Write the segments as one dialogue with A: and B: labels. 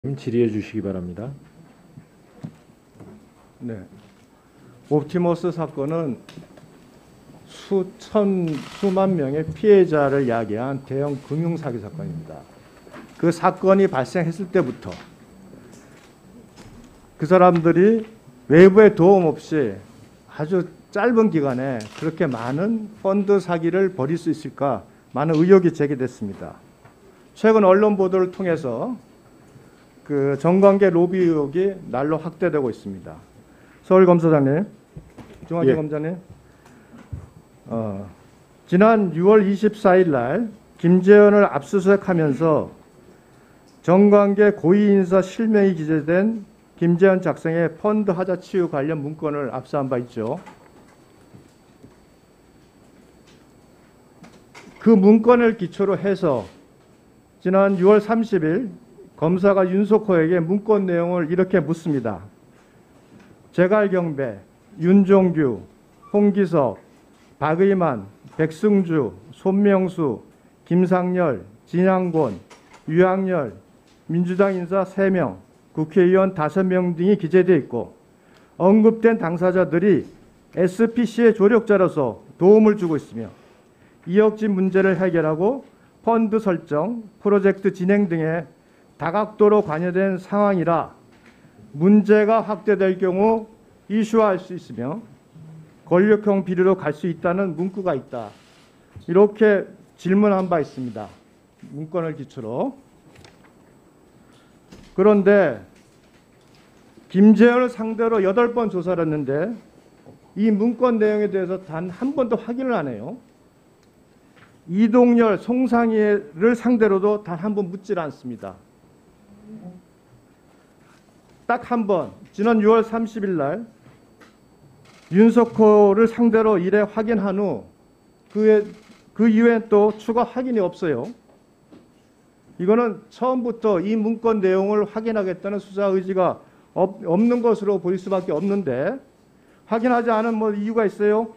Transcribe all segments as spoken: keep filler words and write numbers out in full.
A: 질의해 주시기 바랍니다.
B: 네, 옵티머스 사건은 수천, 수만 명의 피해자를 야기한 대형 금융사기 사건입니다. 그 사건이 발생했을 때부터 그 사람들이 외부의 도움 없이 아주 짧은 기간에 그렇게 많은 펀드 사기를 벌일 수 있을까 많은 의혹이 제기됐습니다. 최근 언론 보도를 통해서 그 정관계 로비 의혹이 날로 확대되고 있습니다. 서울검사장님, 중앙지검장님, 예. 어, 지난 유월 이십사일 날 김재현을 압수수색하면서 정관계 고위인사 실명이 기재된 김재현 작성의 펀드 하자 치유 관련 문건을 압수한 바 있죠. 그 문건을 기초로 해서 지난 유월 삼십일 검사가 윤석호에게 문건 내용을 이렇게 묻습니다. 제갈경배, 윤종규, 홍기석, 박의만, 백승주, 손명수, 김상열, 진양곤, 유학열, 민주당 인사 세 명, 국회의원 다섯 명 등이 기재되어 있고 언급된 당사자들이 에스피씨의 조력자로서 도움을 주고 있으며 이억진 문제를 해결하고 펀드 설정, 프로젝트 진행 등에 다각도로 관여된 상황이라 문제가 확대될 경우 이슈화할 수 있으며 권력형 비리로 갈 수 있다는 문구가 있다. 이렇게 질문한 바 있습니다. 문건을 기초로. 그런데 김재현을 상대로 여덟 번 조사를 했는데 이 문건 내용에 대해서 단 한 번도 확인을 안 해요. 이동열, 송상희를 상대로도 단 한 번 묻질 않습니다. 딱 한 번, 지난 유월 삼십일 날 윤석호를 상대로 일에 확인한 후 그의, 그 이후엔 또 추가 확인이 없어요. 이거는 처음부터 이 문건 내용을 확인하겠다는 수사 의지가 없, 없는 것으로 보일 수밖에 없는데 확인하지 않은 뭐 이유가 있어요?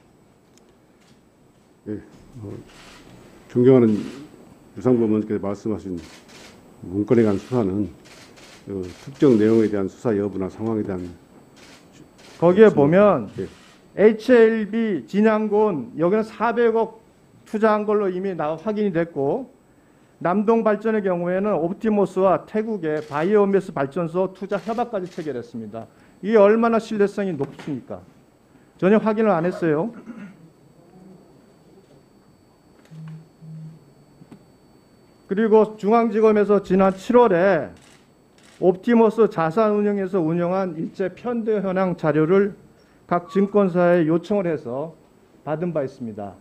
C: 네, 어, 존경하는 유상범 의원께서 말씀하신 문건에 관한 수사는 그 특정 내용에 대한 수사 여부나 상황에 대한
B: 거기에 보면
C: 예.
B: 에이치엘비 진양곤 여기는 사백억 투자한 걸로 이미 나 확인이 됐고 남동발전의 경우에는 옵티머스와 태국의 바이오매스 발전소 투자 협약까지 체결했습니다. 이게 얼마나 신뢰성이 높습니까? 전혀 확인을 안 했어요. 그리고 중앙지검에서 지난 칠월에 옵티머스 자산운용에서 운영한 일제 편대 현황 자료를 각 증권사에 요청을 해서 받은 바 있습니다.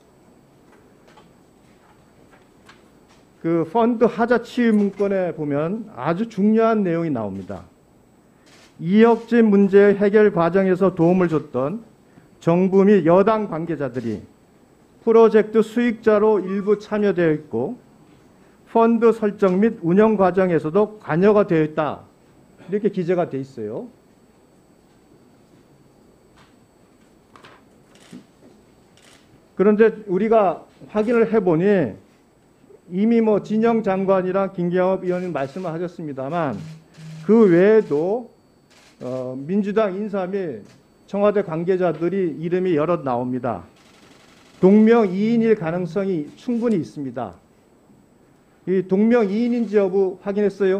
B: 그 펀드 하자 치유 문건에 보면 아주 중요한 내용이 나옵니다. 이억진 문제 해결 과정에서 도움을 줬던 정부 및 여당 관계자들이 프로젝트 수익자로 일부 참여되어 있고 펀드 설정 및 운영 과정에서도 관여가 되어 있다. 이렇게 기재가 되어 있어요. 그런데 우리가 확인을 해보니 이미 뭐 진영 장관이랑 김경엽 의원님 말씀을 하셨습니다만 그 외에도 어, 민주당 인사 및 청와대 관계자들이 이름이 여럿 나옵니다. 동명이인일 가능성이 충분히 있습니다. 이 동명이인인지 여부 확인했어요?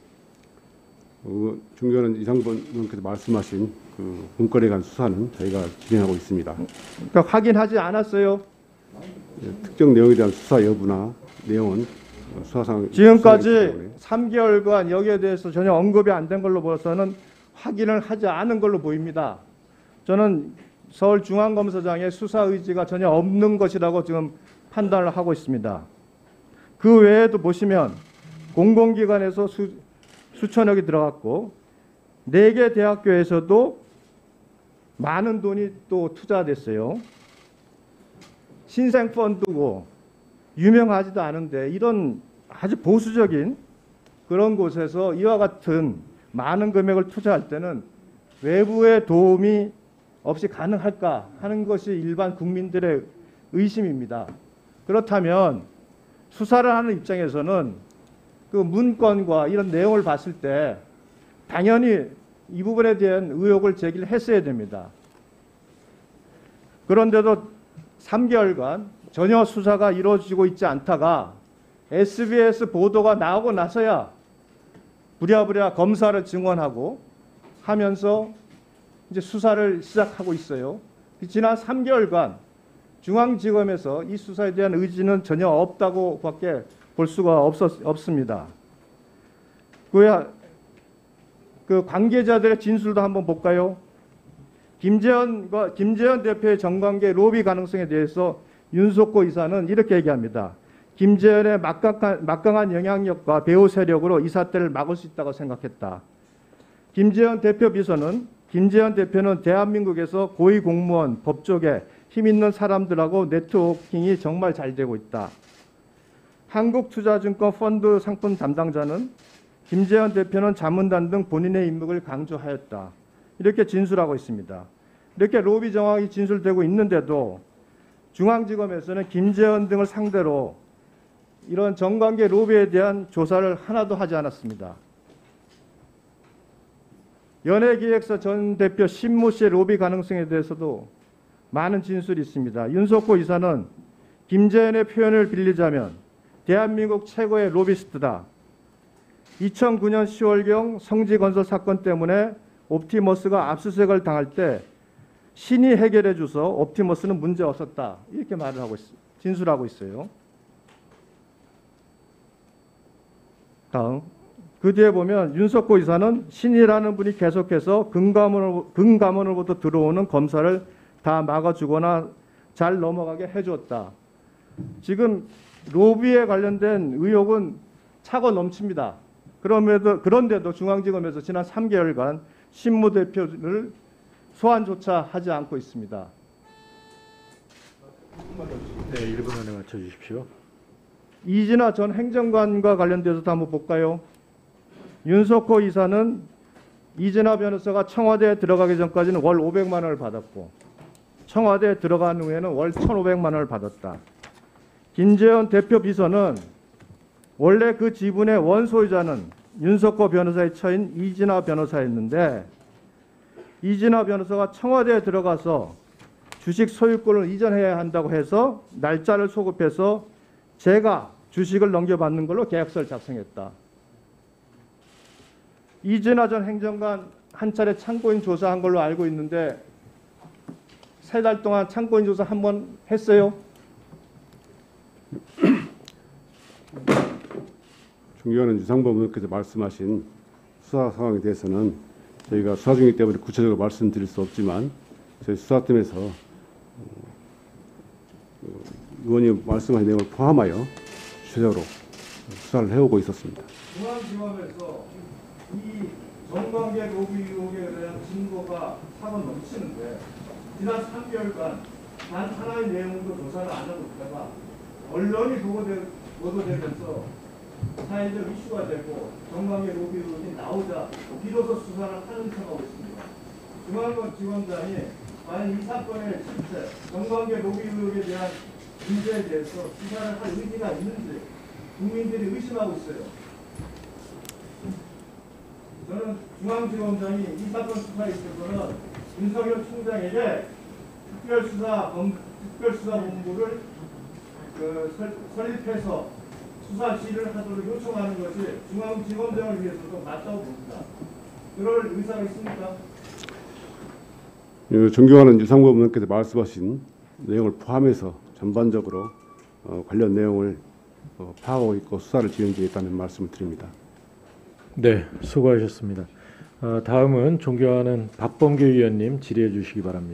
C: 어, 존경하는 이상범 의원께서 말씀하신 그 문건에 관한 수사는 저희가 진행하고 있습니다.
B: 그러니까 확인하지 않았어요?
C: 예, 특정 내용에 대한 수사 여부나 내용은 수사상
B: 지금까지 삼 개월간 여기에 대해서 전혀 언급이 안 된 걸로 보아서는 확인을 하지 않은 걸로 보입니다. 저는 서울중앙검사장의 수사 의지가 전혀 없는 것이라고 지금 판단을 하고 있습니다. 그 외에도 보시면 공공기관에서 수, 수천억이 들어갔고 네 개 대학교에서도 많은 돈이 또 투자됐어요. 신생펀드고 유명하지도 않은데 이런 아주 보수적인 그런 곳에서 이와 같은 많은 금액을 투자할 때는 외부의 도움이 없이 가능할까 하는 것이 일반 국민들의 의심입니다. 그렇다면 수사를 하는 입장에서는 그 문건과 이런 내용을 봤을 때 당연히 이 부분에 대한 의혹을 제기를 했어야 됩니다. 그런데도 삼 개월간 전혀 수사가 이루어지고 있지 않다가 에스비에스 보도가 나오고 나서야 부랴부랴 검사를 증언하고 하면서 이제 수사를 시작하고 있어요. 지난 삼 개월간 중앙지검에서 이 수사에 대한 의지는 전혀 없다고밖에 볼 수가 없었, 없습니다. 그야 그 관계자들의 진술도 한번 볼까요? 김재현과 김재현 대표의 정관계 로비 가능성에 대해서 윤석호 이사는 이렇게 얘기합니다. 김재현의 막강한, 막강한 영향력과 배후 세력으로 이 사태를 막을 수 있다고 생각했다. 김재현 대표 비서는 김재현 대표는 대한민국에서 고위공무원, 법조계, 힘 있는 사람들하고 네트워킹이 정말 잘 되고 있다. 한국투자증권 펀드 상품 담당자는 김재현 대표는 자문단 등 본인의 임무를 강조하였다. 이렇게 진술하고 있습니다. 이렇게 로비 정황이 진술되고 있는데도 중앙지검에서는 김재현 등을 상대로 이런 정관계 로비에 대한 조사를 하나도 하지 않았습니다. 연예기획사 전 대표 신모 씨의 로비 가능성에 대해서도 많은 진술이 있습니다. 윤석호 이사는 김재현의 표현을 빌리자면 대한민국 최고의 로비스트다. 이천구 년 시월경 성지건설 사건 때문에 옵티머스가 압수수색을 당할 때 신이 해결해 줘서 옵티머스는 문제 없었다. 이렇게 말을 하고 있, 진술하고 있어요. 다음. 그 뒤에 보면 윤석호 이사는 신이라는 분이 계속해서 금감원으로, 금감원으로부터 들어오는 검사를 다 막아주거나 잘 넘어가게 해줬다. 지금 로비에 관련된 의혹은 차고 넘칩니다. 그럼에도, 그런데도 중앙지검에서 지난 삼 개월간 신무 대표를 소환조차 하지 않고 있습니다.
A: 네, 일 분 안에 맞춰주십시오.
B: 이진아 전 행정관과 관련돼서도 한번 볼까요? 윤석호 이사는 이진아 변호사가 청와대에 들어가기 전까지는 월 오백만 원을 받았고 청와대에 들어간 후에는 월 천오백만 원을 받았다. 김재현 대표 비서는 원래 그 지분의 원소유자는 윤석호 변호사의 처인 이진아 변호사였는데 이진아 변호사가 청와대에 들어가서 주식 소유권을 이전해야 한다고 해서 날짜를 소급해서 제가 주식을 넘겨받는 걸로 계약서를 작성했다. 이진아 전 행정관 한 차례 참고인 조사한 걸로 알고 있는데 세 달 동안 참고인 조사 한 번 했어요?
C: 존경하는 유상범 의원께서 말씀하신 수사 상황에 대해서는 저희가 수사 중이기 때문에 구체적으로 말씀드릴 수 없지만 저희 수사팀에서 의원님 말씀하신 내용을 포함하여 구체적으로 수사를 해오고 있었습니다.
B: 중앙지검에서 이 정관계 로비 의혹에 대한 증거가 차고 넘치는데 지난 삼 개월간 단 하나의 내용도 조사를 안 하고 있다가 언론이 보도되, 보도되면서 사회적 이슈가 되고 정관계 로비 의혹이 나오자 비로소 수사를 하는 척하고 있습니다. 중앙지검장이 과연 이 사건의 실체, 정관계 로비 의혹에 대한 문제에 대해서 수사를 할 의지가 있는지 국민들이 의심하고 있어요. 저는 중앙지검장이 이 사건 수사에 있어서는 윤석열 총장에게 특별수사, 특별수사본부를 그 설, 설립해서 수사 지휘를 하도록 요청하는 것이 중앙지검장을 위해서도 맞다고 봅니다. 그럴 의사가 있습니까?
C: 예, 존경하는 유상범 의원께서 말씀하신 내용을 포함해서 전반적으로 어, 관련 내용을 어, 파악하고 있고 수사를 진행 중에 있다는 말씀을 드립니다.
A: 네, 수고하셨습니다. 어, 다음은 존경하는 박범계 위원님 질의해 주시기 바랍니다.